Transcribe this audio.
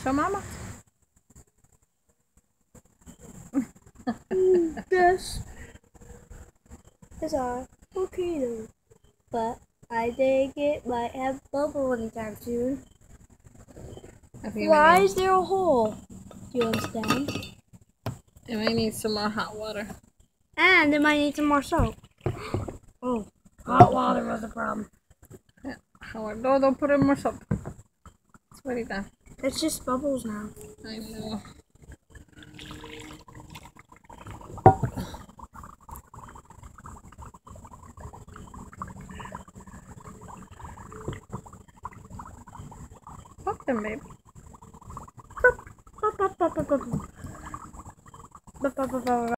Show Mama. This is our volcano, but I think it might have bubble anytime soon. Why is there a hole? Do you understand? It might need some more hot water. And it might need some more soap. Oh, hot water was the problem. Yeah. No, don't put in more soap. It's already done. It's just bubbles now. I know. Fuck them, babe.